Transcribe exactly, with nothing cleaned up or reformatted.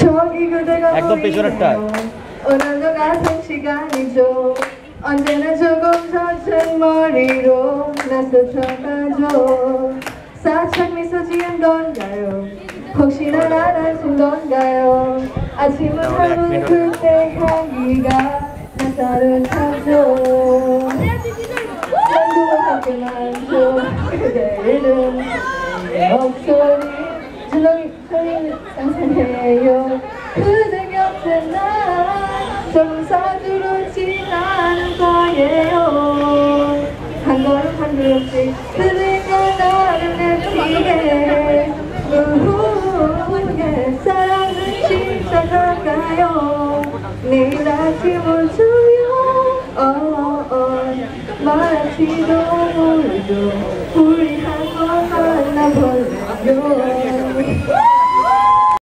저기 그대가 보이네요. 오늘도 같은 시간이죠. 언제나 조금 젖은 머리로 나서쳐가죠. 살짝 미소 지은 건가요? 혹시나 나라진 건가요? 아침은 하루 그때 향기가 나사를 타죠. 난구와 함께 만져 그대는 목소리 줄넘이 소리는 상상해요. 그대 곁에 난 조금 서두르지 않을 거예요. 한 걸음 한 걸음씩 그대가 나를 내키게 우후에 사랑은 시작할까요? 내일 아침은 조용 어, 어, 말할지도 모르죠. 우리 한 번 만나볼래요.